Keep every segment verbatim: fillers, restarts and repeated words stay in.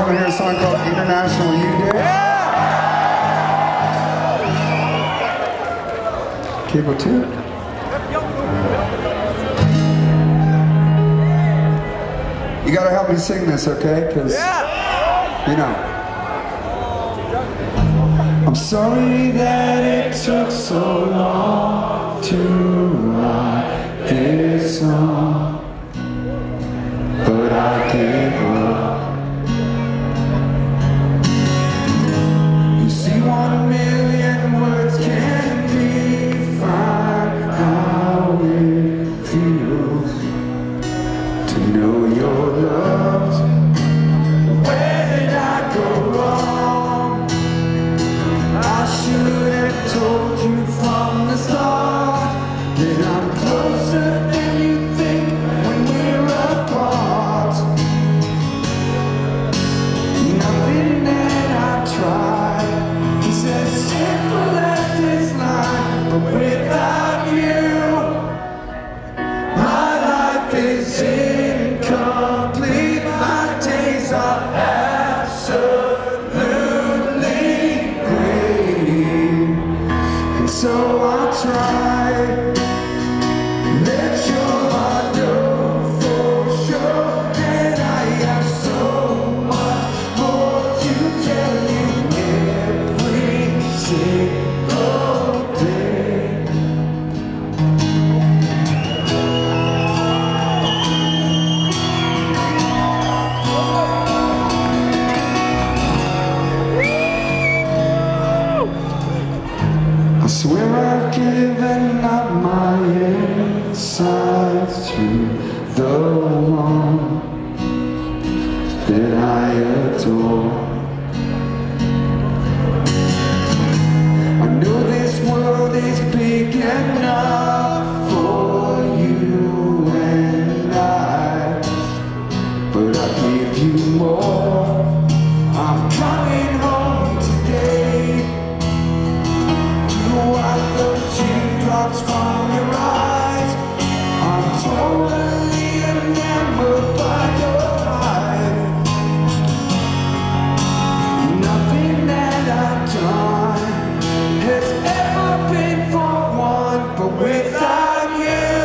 want to hear a song called International You Day? Cable two? You gotta help me sing this, okay? Because, you know. I'm sorry that it took so long to write this song, but I gave up. You see, one million words can't define how it feels to know you're loved. Where did I go wrong? I should have told you from the start that I'm closer than you think when we're apart. Nothing that I tried is as simple as this line, but without you, my life is incomplete. My days are absolutely great, and so I'll try. Let your heart know for sure that I have so much more to tell you every single day. I swear I've given up my insides to the one that I adore. I know this world is big enough for you and I, but I give you more. I'm coming home today to wipe the teardrops from your eyes. I'm totally enamored by your life. Nothing that I've done has ever been for one, but without you,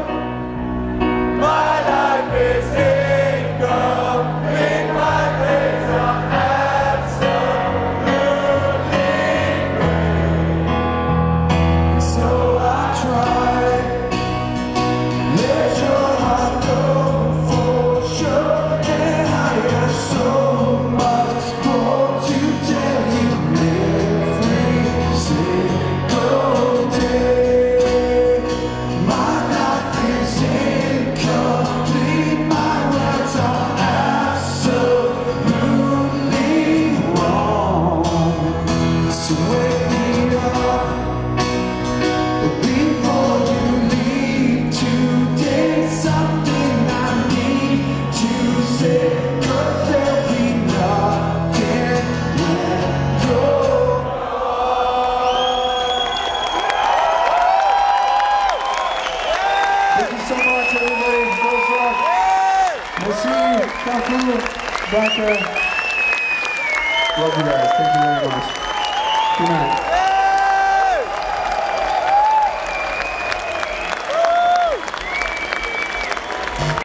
my life is incomplete. My days are absolutely great, so I try. Let your heart know for sure that I have so much more to tell you every single day. My life is incomplete. My words are absolutely wrong. So wake me up before you leave today. Something I need to say, 'cause there'll be nothing when you're Thank you so much, everybody. Groezrock. We'll see you. Come through back there. Love you guys. Thank you very much. Good night.